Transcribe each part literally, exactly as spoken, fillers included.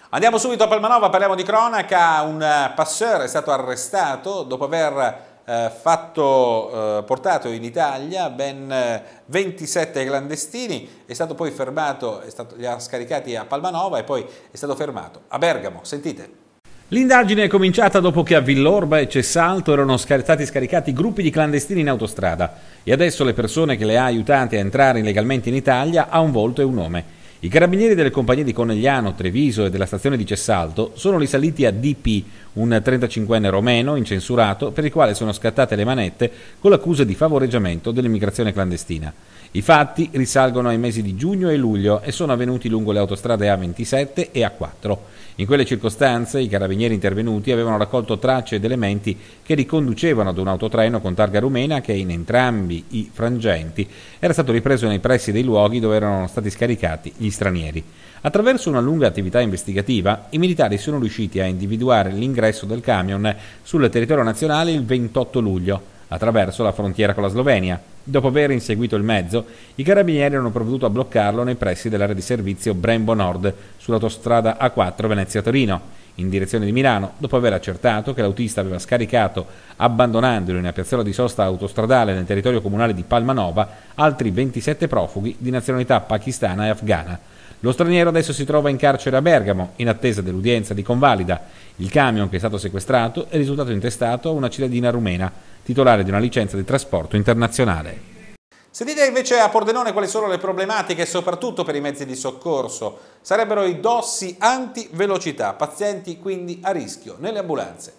Andiamo subito a Palmanova, parliamo di cronaca. Un passeur è stato arrestato dopo aver eh, fatto, eh, portato in Italia ben ventisette clandestini, è stato poi fermato, è stato, li ha scaricati a Palmanova e poi è stato fermato a Bergamo. Sentite. L'indagine è cominciata dopo che a Villorba e Cessalto erano stati scaricati gruppi di clandestini in autostrada e adesso le persone che le ha aiutate a entrare illegalmente in Italia ha un volto e un nome. I carabinieri delle compagnie di Conegliano, Treviso e della stazione di Cessalto sono risaliti a D P, un trentacinquenne romeno incensurato per il quale sono scattate le manette con l'accusa di favoreggiamento dell'immigrazione clandestina. I fatti risalgono ai mesi di giugno e luglio e sono avvenuti lungo le autostrade A ventisette e A quattro. In quelle circostanze i carabinieri intervenuti avevano raccolto tracce ed elementi che riconducevano ad un autotreno con targa rumena che in entrambi i frangenti era stato ripreso nei pressi dei luoghi dove erano stati scaricati gli stranieri. Attraverso una lunga attività investigativa, i militari sono riusciti a individuare l'ingresso del camion sul territorio nazionale il ventotto luglio, attraverso la frontiera con la Slovenia. Dopo aver inseguito il mezzo, i carabinieri hanno provveduto a bloccarlo nei pressi dell'area di servizio Brembo Nord, sull'autostrada A quattro Venezia-Torino, in direzione di Milano, dopo aver accertato che l'autista aveva scaricato, abbandonandolo in una piazzola di sosta autostradale nel territorio comunale di Palmanova, altri ventisette profughi di nazionalità pakistana e afghana. Lo straniero adesso si trova in carcere a Bergamo, in attesa dell'udienza di convalida. Il camion che è stato sequestrato è risultato intestato a una cittadina rumena, titolare di una licenza di trasporto internazionale. Sentite invece a Pordenone quali sono le problematiche, soprattutto per i mezzi di soccorso. Sarebbero i dossi antivelocità, pazienti quindi a rischio nelle ambulanze.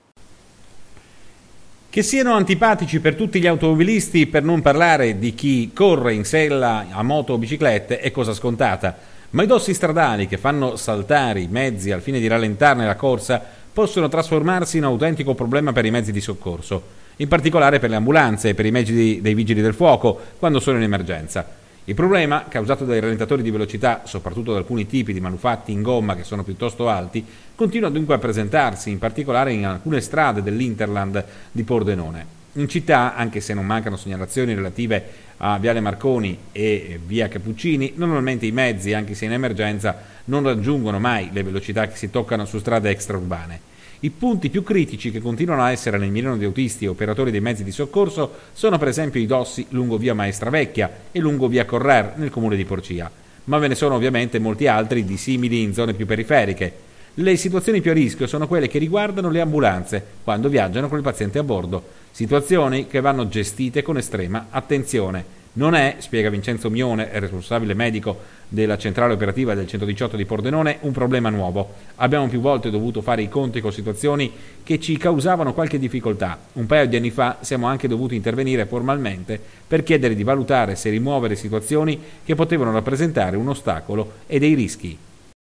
Che siano antipatici per tutti gli automobilisti, per non parlare di chi corre in sella a moto o biciclette, è cosa scontata. Ma i dossi stradali che fanno saltare i mezzi al fine di rallentarne la corsa possono trasformarsi in un autentico problema per i mezzi di soccorso, in particolare per le ambulanze e per i mezzi dei vigili del fuoco quando sono in emergenza. Il problema, causato dai rallentatori di velocità, soprattutto da alcuni tipi di manufatti in gomma che sono piuttosto alti, continua dunque a presentarsi, in particolare in alcune strade dell'Interland di Pordenone. In città, anche se non mancano segnalazioni relative a Viale Marconi e Via Cappuccini, normalmente i mezzi, anche se in emergenza, non raggiungono mai le velocità che si toccano su strade extraurbane. I punti più critici che continuano a essere nel mirino di autisti e operatori dei mezzi di soccorso sono per esempio i dossi lungo via Maestra Vecchia e lungo via Correr nel comune di Porcia, ma ve ne sono ovviamente molti altri dissimili in zone più periferiche. Le situazioni più a rischio sono quelle che riguardano le ambulanze quando viaggiano con il paziente a bordo, situazioni che vanno gestite con estrema attenzione. Non è, spiega Vincenzo Mione, responsabile medico della centrale operativa del centodiciotto di Pordenone, un problema nuovo. Abbiamo più volte dovuto fare i conti con situazioni che ci causavano qualche difficoltà. Un paio di anni fa siamo anche dovuti intervenire formalmente per chiedere di valutare se rimuovere situazioni che potevano rappresentare un ostacolo e dei rischi.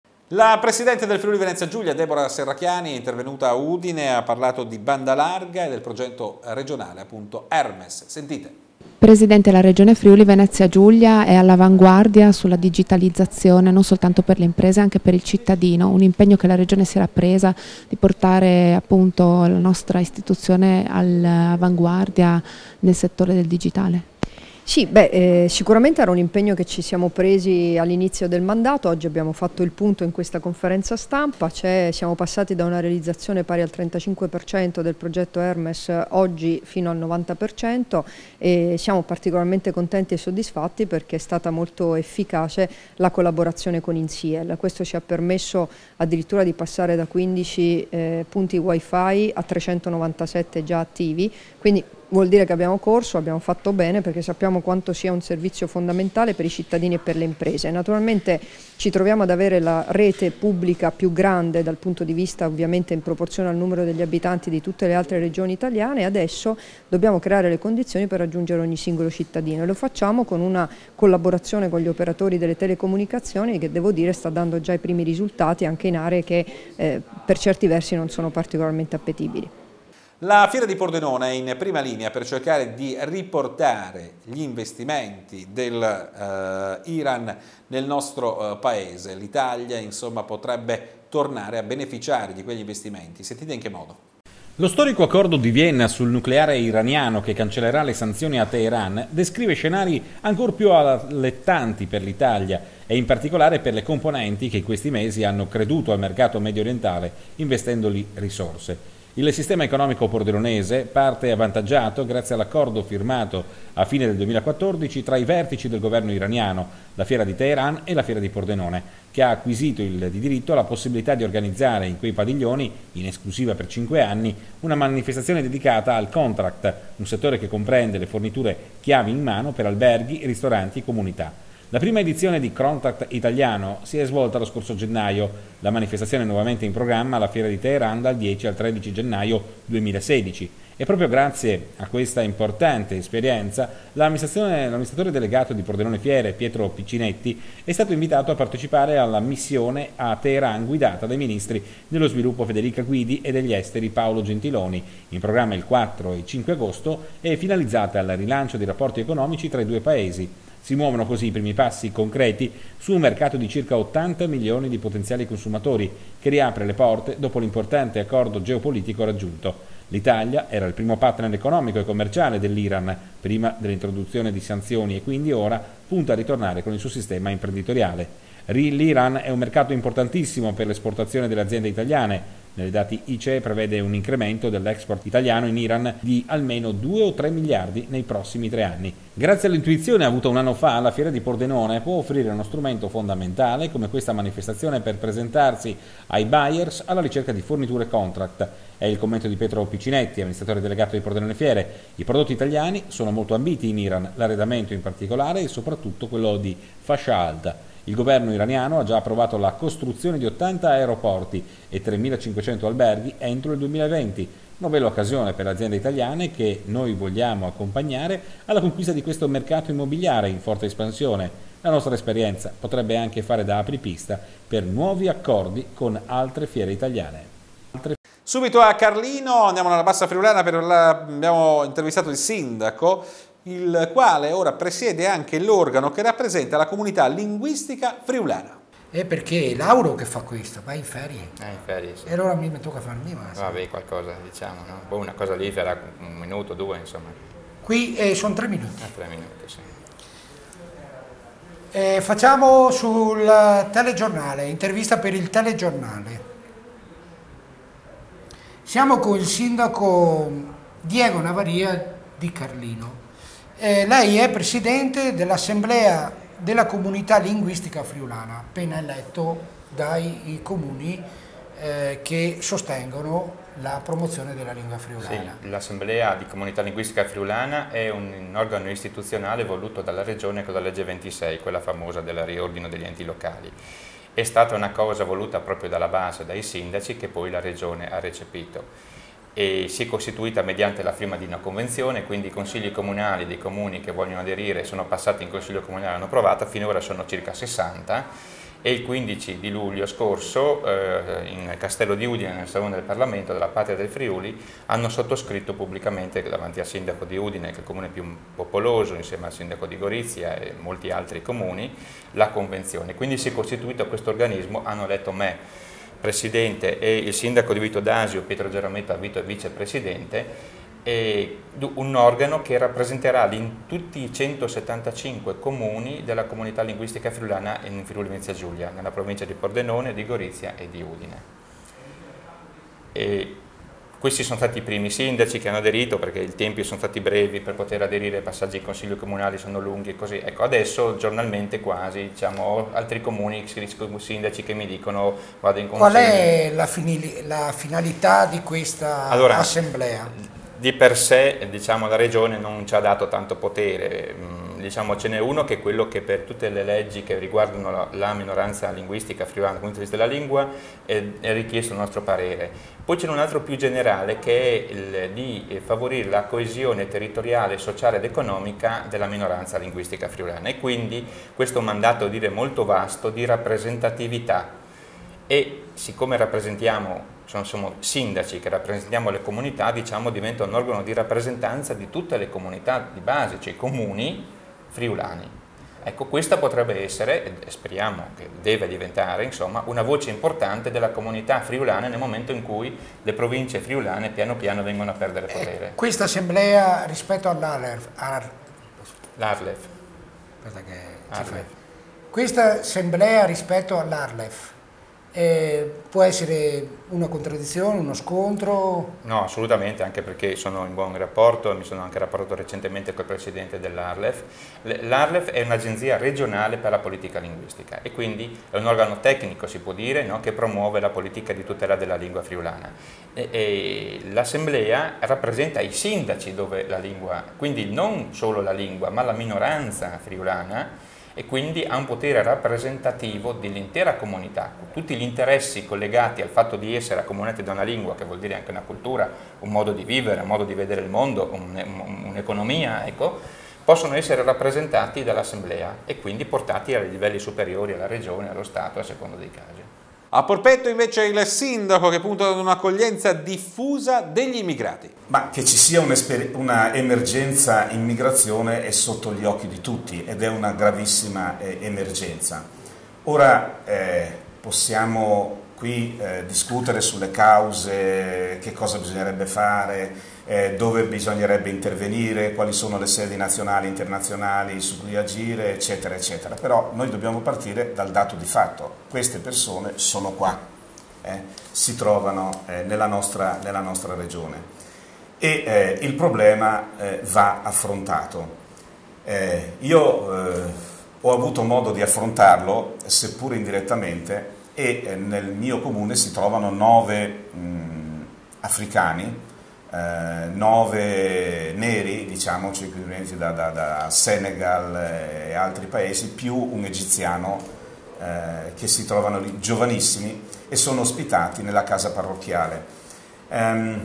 La Presidente del Friuli Venezia Giulia, Deborah Serracchiani, è intervenuta a Udine, ha parlato di banda larga e del progetto regionale, appunto Hermes. Sentite. Presidente, la Regione Friuli Venezia Giulia è all'avanguardia sulla digitalizzazione non soltanto per le imprese, anche per il cittadino, un impegno che la Regione si era presa di portare appunto la nostra istituzione all'avanguardia nel settore del digitale. Sì, beh, eh, sicuramente era un impegno che ci siamo presi all'inizio del mandato. Oggi abbiamo fatto il punto in questa conferenza stampa, siamo passati da una realizzazione pari al trentacinque per cento del progetto Hermes oggi fino al novanta per cento e siamo particolarmente contenti e soddisfatti perché è stata molto efficace la collaborazione con Insiel. Questo ci ha permesso addirittura di passare da quindici eh, punti wifi a trecentonovantasette già attivi, quindi vuol dire che abbiamo corso, abbiamo fatto bene perché sappiamo quanto sia un servizio fondamentale per i cittadini e per le imprese. Naturalmente ci troviamo ad avere la rete pubblica più grande dal punto di vista ovviamente in proporzione al numero degli abitanti di tutte le altre regioni italiane e adesso dobbiamo creare le condizioni per raggiungere ogni singolo cittadino e lo facciamo con una collaborazione con gli operatori delle telecomunicazioni che devo dire sta dando già i primi risultati anche in aree che eh, per certi versi non sono particolarmente appetibili. La Fiera di Pordenone è in prima linea per cercare di riportare gli investimenti dell'Iran eh, nel nostro eh, paese. L'Italia, insomma, potrebbe tornare a beneficiare di quegli investimenti. Sentite in che modo. Lo storico accordo di Vienna sul nucleare iraniano che cancellerà le sanzioni a Teheran descrive scenari ancora più allettanti per l'Italia e in particolare per le componenti che in questi mesi hanno creduto al mercato medio orientale investendoli risorse. Il sistema economico pordenonese parte avvantaggiato grazie all'accordo firmato a fine del duemilaquattordici tra i vertici del governo iraniano, la Fiera di Teheran e la Fiera di Pordenone, che ha acquisito il di diritto la possibilità di organizzare in quei padiglioni, in esclusiva per cinque anni, una manifestazione dedicata al contract, un settore che comprende le forniture chiavi in mano per alberghi, ristoranti e comunità. La prima edizione di Contract Italiano si è svolta lo scorso gennaio, la manifestazione è nuovamente in programma alla Fiera di Teheran dal dieci al tredici gennaio duemilasedici e proprio grazie a questa importante esperienza l'amministratore delegato di Pordenone Fiere, Pietro Piccinetti, è stato invitato a partecipare alla missione a Teheran guidata dai ministri dello sviluppo Federica Guidi e degli esteri Paolo Gentiloni, in programma il quattro e cinque agosto e finalizzata al rilancio dei rapporti economici tra i due paesi. Si muovono così i primi passi concreti su un mercato di circa ottanta milioni di potenziali consumatori che riapre le porte dopo l'importante accordo geopolitico raggiunto. L'Italia era il primo partner economico e commerciale dell'Iran prima dell'introduzione di sanzioni e quindi ora punta a ritornare con il suo sistema imprenditoriale. L'Iran è un mercato importantissimo per l'esportazione delle aziende italiane. Nei dati I C E prevede un incremento dell'export italiano in Iran di almeno due o tre miliardi nei prossimi tre anni. Grazie all'intuizione avuta un anno fa, la Fiera di Pordenone può offrire uno strumento fondamentale come questa manifestazione per presentarsi ai buyers alla ricerca di forniture contract. È il commento di Pietro Piccinetti, amministratore delegato di Pordenone Fiere. I prodotti italiani sono molto ambiti in Iran, l'arredamento in particolare e soprattutto quello di fascia alta. Il governo iraniano ha già approvato la costruzione di ottanta aeroporti e tremilacinquecento alberghi entro il duemilaventi, una bella occasione per le aziende italiane che noi vogliamo accompagnare alla conquista di questo mercato immobiliare in forte espansione. La nostra esperienza potrebbe anche fare da apripista per nuovi accordi con altre fiere italiane. Altre... Subito a Carlino, andiamo nella Bassa Friulana, per la... abbiamo intervistato il sindaco, il quale ora presiede anche l'organo che rappresenta la comunità linguistica friulana. È perché Lauro che fa questo, va in ferie. Eh, in ferie, sì. E allora mi tocca farmi ma vabbè, qualcosa diciamo, no? Poi una cosa lì farà un minuto, due, insomma. Qui eh, sono tre minuti. Eh, tre minuti, sì. Eh, facciamo sul telegiornale, intervista per il telegiornale. Siamo con il sindaco Diego Navaria di Carlino. Eh, lei è presidente dell'Assemblea della Comunità Linguistica Friulana, appena eletto dai comuni eh, che sostengono la promozione della lingua friulana. Sì, l'Assemblea di Comunità Linguistica Friulana è un, un organo istituzionale voluto dalla Regione con la legge ventisei, quella famosa del riordino degli enti locali. È stata una cosa voluta proprio dalla base, dai sindaci, che poi la Regione ha recepito. E si è costituita mediante la firma di una convenzione, quindi i consigli comunali dei comuni che vogliono aderire sono passati in consiglio comunale e hanno approvato, finora sono circa sessanta e il quindici di luglio scorso eh, in Castello di Udine, nel Salone del Parlamento della Patria del Friuli, hanno sottoscritto pubblicamente davanti al sindaco di Udine, che è il comune più popoloso insieme al sindaco di Gorizia e molti altri comuni, la convenzione. Quindi si è costituito questo organismo, hanno eletto me presidente e il sindaco di Vito d'Asio, Pietro Gerametta, vicepresidente, e un organo che rappresenterà in tutti i centosettantacinque comuni della comunità linguistica friulana in Friuli Venezia Giulia, nella provincia di Pordenone, di Gorizia e di Udine. E questi sono stati i primi sindaci che hanno aderito, perché i tempi sono stati brevi per poter aderire, i passaggi ai consigli comunali sono lunghi e così. Ecco, adesso giornalmente quasi, diciamo, ho altri comuni, sindaci che mi dicono vado in consiglio. Qual è la, la finalità di questa allora, assemblea? Di per sé, diciamo, la Regione non ci ha dato tanto potere, diciamo, ce n'è uno che è quello che per tutte le leggi che riguardano la, la minoranza linguistica friulana dal punto di vista della lingua è, è richiesto il nostro parere. Poi c'è un altro più generale che è il di favorire la coesione territoriale, sociale ed economica della minoranza linguistica friulana, e quindi questo è un mandato, dire, molto vasto di rappresentatività. E siccome rappresentiamo, siamo sindaci che rappresentiamo le comunità, diciamo, diventa un organo di rappresentanza di tutte le comunità di base, cioè i comuni friulani. Ecco, questa potrebbe essere, e speriamo che deve diventare, insomma, una voce importante della comunità friulana nel momento in cui le province friulane piano piano vengono a perdere potere. Eh, questa assemblea rispetto all'Arlef, L'Arlef. Questa assemblea rispetto all'Arlef eh, può essere una contraddizione, uno scontro? No, assolutamente, anche perché sono in buon rapporto, mi sono anche rapportato recentemente col presidente dell'Arlef. L'Arlef è un'agenzia regionale per la politica linguistica e quindi è un organo tecnico, si può dire, no, che promuove la politica di tutela della lingua friulana. E, e l'assemblea rappresenta i sindaci dove la lingua, quindi non solo la lingua, ma la minoranza friulana, e quindi ha un potere rappresentativo dell'intera comunità, tutti gli interessi collegati al fatto di essere accomunati da una lingua, che vuol dire anche una cultura, un modo di vivere, un modo di vedere il mondo, un'economia, ecco, possono essere rappresentati dall'Assemblea e quindi portati ai livelli superiori, alla Regione, allo Stato, a seconda dei casi. A Polpetto invece il sindaco che punta ad un'accoglienza diffusa degli immigrati. Ma che ci sia una emergenza immigrazione è sotto gli occhi di tutti ed è una gravissima eh, emergenza. Ora eh, possiamo qui eh, discutere sulle cause, che cosa bisognerebbe fare, eh, dove bisognerebbe intervenire, quali sono le sedi nazionali e internazionali su cui agire, eccetera, eccetera. Però noi dobbiamo partire dal dato di fatto. Queste persone sono qua, eh, si trovano eh, nella, nostra, nella nostra regione e eh, il problema eh, va affrontato. Eh, io eh, ho avuto modo di affrontarlo, seppur indirettamente, e eh, nel mio comune si trovano nove mh, africani, eh, nove neri, diciamo, cioè da, da, da Senegal e altri paesi, più un egiziano eh, che si trovano lì, giovanissimi, e sono ospitati nella casa parrocchiale. Um,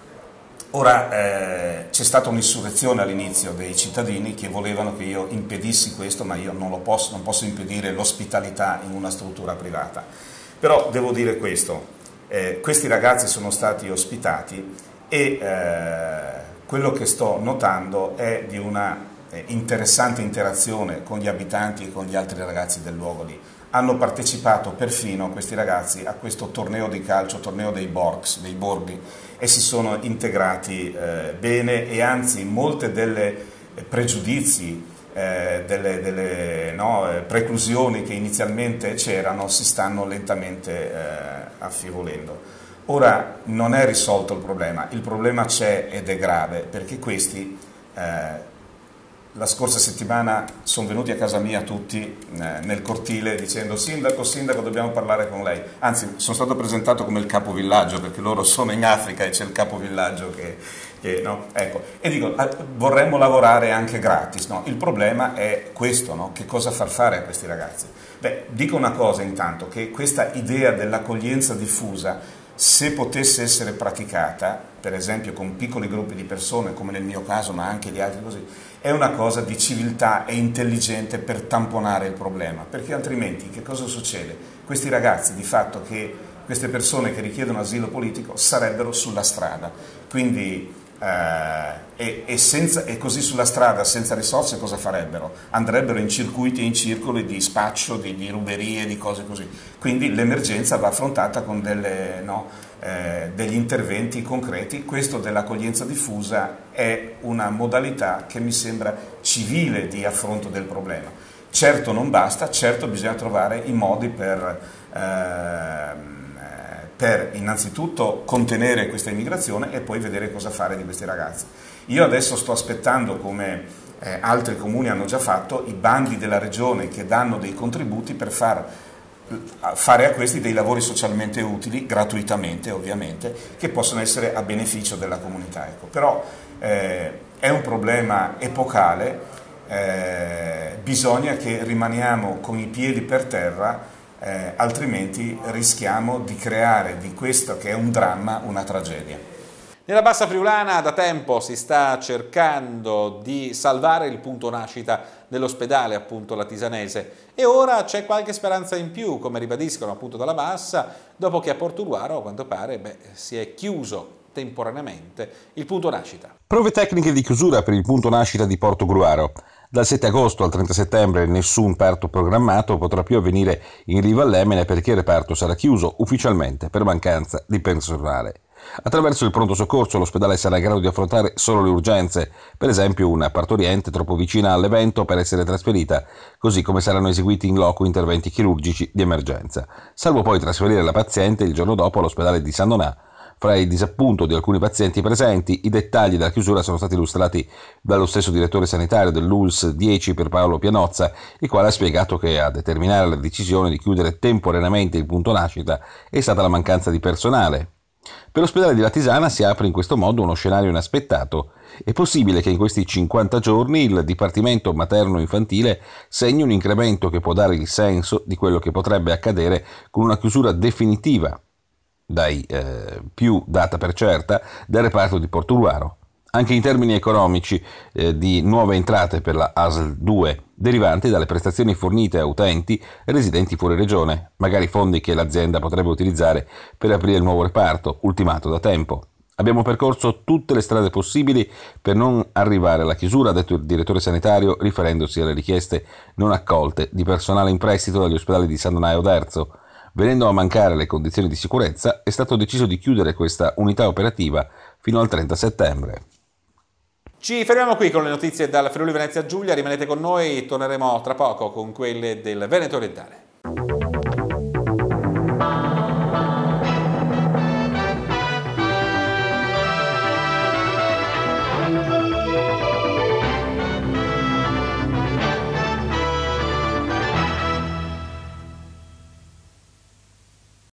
ora eh, c'è stata un'insurrezione all'inizio dei cittadini che volevano che io impedissi questo, ma io non lo posso, non posso impedire l'ospitalità in una struttura privata. Però devo dire questo, eh, questi ragazzi sono stati ospitati e eh, quello che sto notando è di una eh, interessante interazione con gli abitanti e con gli altri ragazzi del luogo lì. Hanno partecipato perfino questi ragazzi a questo torneo di calcio, torneo dei Borgs, dei borghi, e si sono integrati eh, bene, e anzi molte delle pregiudizi, eh, delle, delle no, preclusioni che inizialmente c'erano si stanno lentamente eh, affievolendo. Ora non è risolto il problema, il problema c'è ed è grave, perché questi eh, la scorsa settimana sono venuti a casa mia tutti eh, nel cortile dicendo: sindaco, sindaco, dobbiamo parlare con lei. Anzi, sono stato presentato come il capovillaggio, perché loro sono in Africa e c'è il capovillaggio che, che no? Ecco. E dico, eh, vorremmo lavorare anche gratis, no? Il problema è questo, no? Che cosa far fare a questi ragazzi? Beh, dico una cosa intanto, che questa idea dell'accoglienza diffusa, se potesse essere praticata, per esempio con piccoli gruppi di persone, come nel mio caso, ma anche di altri così, è una cosa di civiltà e intelligente per tamponare il problema, perché altrimenti che cosa succede? Questi ragazzi, di fatto, che queste persone che richiedono asilo politico sarebbero sulla strada, quindi eh, e, e, senza, e così sulla strada, senza risorse, cosa farebbero? Andrebbero in circuiti e in circoli di spaccio, di, di ruberie, di cose così. Quindi l'emergenza va affrontata con delle, no, eh, degli interventi concreti. Questo dell'accoglienza diffusa è una modalità che mi sembra civile di affronto del problema. Certo non basta, certo bisogna trovare i modi per... Eh, per innanzitutto contenere questa immigrazione e poi vedere cosa fare di questi ragazzi. Io adesso sto aspettando, come eh, altri comuni hanno già fatto, i bandi della regione che danno dei contributi per far, fare a questi dei lavori socialmente utili, gratuitamente ovviamente, che possono essere a beneficio della comunità. Ecco. Però eh, è un problema epocale, eh, bisogna che rimaniamo con i piedi per terra, Eh, altrimenti rischiamo di creare di questo, che è un dramma, una tragedia. Nella Bassa Friulana da tempo si sta cercando di salvare il punto nascita dell'ospedale, appunto latisanese, e ora c'è qualche speranza in più, come ribadiscono appunto dalla Bassa, dopo che a Portogruaro, a quanto pare, beh, si è chiuso temporaneamente il punto nascita. Prove tecniche di chiusura per il punto nascita di Portogruaro. Dal sette agosto al trenta settembre nessun parto programmato potrà più avvenire in Riva all'Emene perché il reparto sarà chiuso ufficialmente per mancanza di personale. Attraverso il pronto soccorso l'ospedale sarà in grado di affrontare solo le urgenze, per esempio una partoriente troppo vicina all'evento per essere trasferita, così come saranno eseguiti in loco interventi chirurgici di emergenza, salvo poi trasferire la paziente il giorno dopo all'ospedale di San Donà. Fra il disappunto di alcuni pazienti presenti, i dettagli della chiusura sono stati illustrati dallo stesso direttore sanitario dell'U L S dieci per Paolo Pianozza, il quale ha spiegato che a determinare la decisione di chiudere temporaneamente il punto nascita è stata la mancanza di personale. Per l'ospedale di Latisana si apre in questo modo uno scenario inaspettato. È possibile che in questi cinquanta giorni il Dipartimento Materno-Infantile segni un incremento che può dare il senso di quello che potrebbe accadere con una chiusura definitiva, dai eh, più data per certa, del reparto di Portogruaro. Anche in termini economici eh, di nuove entrate per la A S L due, derivanti dalle prestazioni fornite a utenti residenti fuori regione, magari fondi che l'azienda potrebbe utilizzare per aprire il nuovo reparto, ultimato da tempo. Abbiamo percorso tutte le strade possibili per non arrivare alla chiusura, ha detto il direttore sanitario, riferendosi alle richieste non accolte di personale in prestito dagli ospedali di San Donato Oderzo. Venendo a mancare le condizioni di sicurezza, è stato deciso di chiudere questa unità operativa fino al trenta settembre. Ci fermiamo qui con le notizie dal Friuli Venezia Giulia, rimanete con noi, torneremo tra poco con quelle del Veneto Orientale.